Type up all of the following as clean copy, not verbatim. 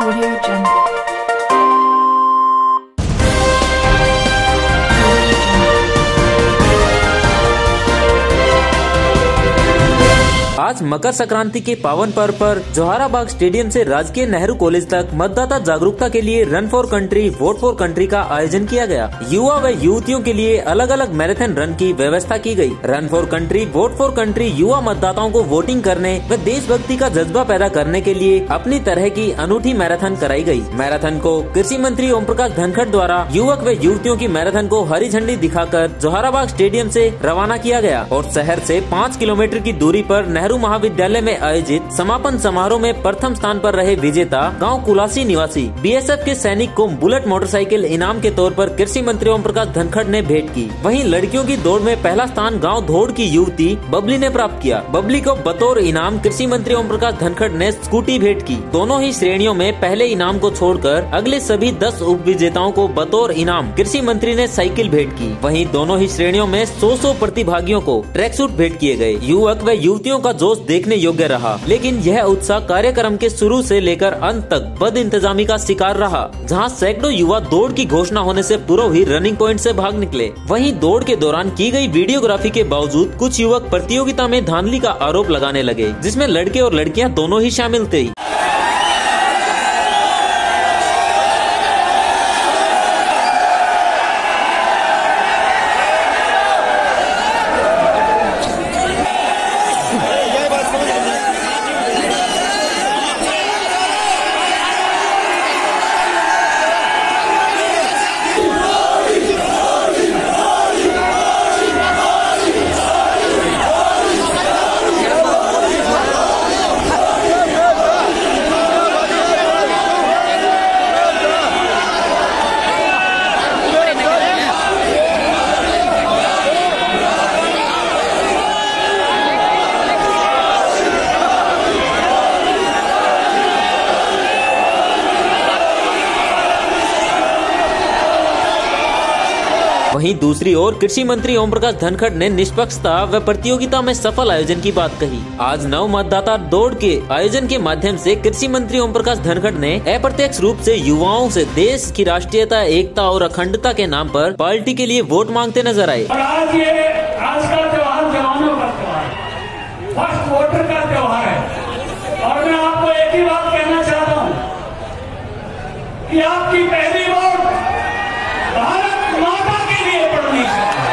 Audio Jungle. आज मकर संक्रांति के पावन पर्व पर जोहाराबाग स्टेडियम से राजकीय नेहरू कॉलेज तक मतदाता जागरूकता के लिए run for country vote for country का आयोजन किया गया। युवा व युवतियों के लिए अलग अलग मैराथन रन की व्यवस्था की गई। Run for country vote for country युवा मतदाताओं को वोटिंग करने व देशभक्ति का जज्बा पैदा करने के लिए अपनी तरह की अनूठी मैराथन कराई गई। मैराथन को कृषि मंत्री ओम प्रकाश धनखड़ द्वारा युवक व युवतियों की मैराथन को हरी झंडी दिखाकर जोहाराबाग स्टेडियम से रवाना किया गया और शहर से 5 किलोमीटर की दूरी पर नेहरू महाविद्यालय में आयोजित समापन समारोह में प्रथम स्थान पर रहे विजेता गांव कुलासी निवासी बीएसएफ के सैनिक को बुलेट मोटरसाइकिल इनाम के तौर पर कृषि मंत्री ओम प्रकाश धनखड़ ने भेंट की। वहीं लड़कियों की दौड़ में पहला स्थान गांव धोड़ की युवती बबली ने प्राप्त किया। बबली को बतौर इनाम कृषि मंत्री ओम प्रकाश धनखड़ ने स्कूटी भेंट की। दोनों ही श्रेणियों में पहले इनाम को छोड़कर अगले सभी 10 उप विजेताओं को बतौर इनाम कृषि मंत्री ने साइकिल भेंट की। वहीं दोनों ही श्रेणियों में 100 प्रतिभागियों को ट्रैक सूट भेंट किए गए। युवक व युवतियों का जोश देखने योग्य रहा, लेकिन यह उत्साह कार्यक्रम के शुरू से लेकर अंत तक बद इंतजामी का शिकार रहा, जहां सैकड़ों युवा दौड़ की घोषणा होने से पूर्व ही रनिंग पॉइंट से भाग निकले। वहीं दौड़ के दौरान की गई वीडियोग्राफी के बावजूद कुछ युवक प्रतियोगिता में धांधली का आरोप लगाने लगे, जिसमें लड़के और लड़कियां दोनों ही शामिल थे। वहीं दूसरी ओर कृषि मंत्री ओम प्रकाश धनखड़ ने निष्पक्षता व प्रतियोगिता में सफल आयोजन की बात कही। आज नव मतदाता दौड़ के आयोजन के माध्यम से कृषि मंत्री ओम प्रकाश धनखड़ ने अप्रत्यक्ष रूप से युवाओं से देश की राष्ट्रीयता, एकता और अखंडता के नाम पर पार्टी के लिए वोट मांगते नजर आए। आज का त्योहार जवानों का त्योहार, फर्स्ट वोटर का त्योहार है और मैं आपको एक ही बात कहना चाहता हूँ कि आपकी पहली वोट भारत माता के लिए पड़नी चाहिए।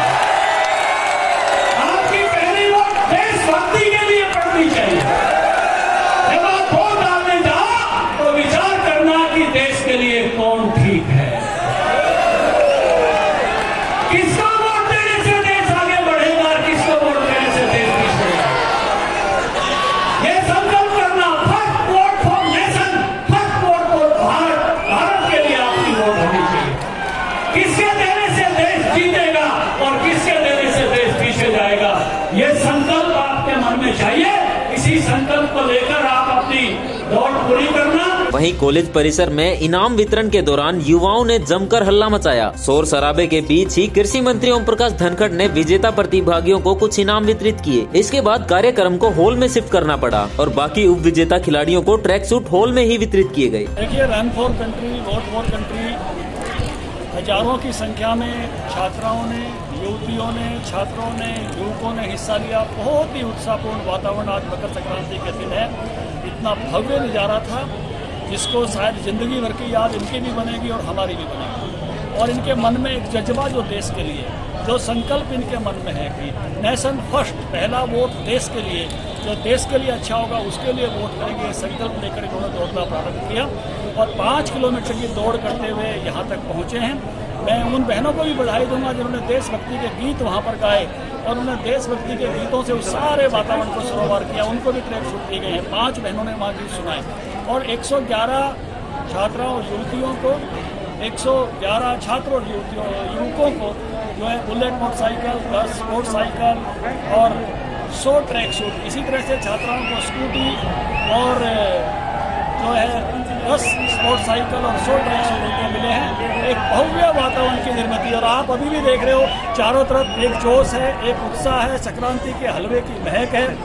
आपकी पहली वोट देशभक्ति के लिए पड़नी चाहिए। जब आप वोट डालने जाओ तो विचार करना कि देश के लिए कौन ठीक है, किसको वोट देने से देश आगे बढ़ेगा, किसको वोट देने से देश पीछे जाएगा। ये संकल्प करना, first vote for nation, first vote for Bharat, Bharat के लिए आपकी वोट होनी चाहिए। किसके देने से देश जीतेगा और किसके देने से देश पीछे जाएगा, ये संकल्प आपके मन में चाहिए। इसी संकल्प को लेकर आप अपनी दौड़ पूरी करना। वहीं कॉलेज परिसर में इनाम वितरण के दौरान युवाओं ने जमकर हल्ला मचाया। शोर शराबे के बीच ही कृषि मंत्री ओम प्रकाश धनखड़ ने विजेता प्रतिभागियों को कुछ इनाम वितरित किए। इसके बाद कार्यक्रम को हॉल में शिफ्ट करना पड़ा और बाकी उप विजेता खिलाड़ियों को ट्रैक सूट हॉल में ही वितरित किए गए। देखिए, run for country vote for country हजारों की संख्या में छात्राओं ने, युवतियों ने, छात्रों ने, युवकों ने हिस्सा लिया। बहुत ही उत्साहपूर्ण वातावरण आज मकर संक्रांति के दिन है। इतना भव्य नज़ारा था जिसको शायद जिंदगी भर की याद इनकी भी बनेगी और हमारी भी बनेगी। और इनके मन में एक जज्बा जो देश के लिए, जो संकल्प इनके मन में है कि नेशन फर्स्ट, पहला वोट देश के लिए, जो देश के लिए अच्छा होगा उसके लिए वोट करेंगे, संकल्प लेकर इन्होंने दौड़ना प्रारंभ किया और 5 किलोमीटर की दौड़ करते हुए यहाँ तक पहुँचे हैं। मैं उन बहनों को भी बधाई दूंगा जिन्होंने देशभक्ति के गीत वहाँ पर गाए और उन्होंने देशभक्ति के गीतों से उस सारे वातावरण को सरोवर किया। उनको भी ट्रैक सूट दिए गए हैं। 5 बहनों ने वहाँ गीत सुनाए और 111 छात्राओं और युवतियों को, 111 छात्रों और युवकों को जो है बुलेट मोटरसाइकिल, 10 मोटरसाइकिल और 100 ट्रैक सूट, इसी तरह से छात्राओं को स्कूटी और जो है 10 स्पोर्ट्स साइकिल और 100 ट्रैक सूट मिले हैं। एक भव्य वातावरण की निर्मित और आप अभी भी देख रहे हो चारों तरफ एक जोश है, एक उत्साह है, संक्रांति के हलवे की महक है।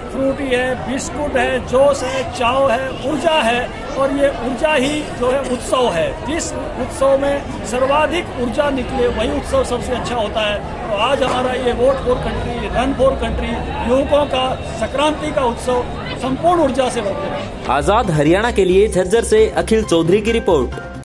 फ्रूटी है, बिस्कुट है, जोश है, चाव है, ऊर्जा है। और ये ऊर्जा ही जो है उत्सव है। जिस उत्सव में सर्वाधिक ऊर्जा निकले वही उत्सव सबसे अच्छा होता है। तो आज हमारा ये vote for country, run for country युवकों का संक्रांति का उत्सव संपूर्ण ऊर्जा से भरपूर है। आजाद हरियाणा के लिए झज्जर से अखिल चौधरी की रिपोर्ट।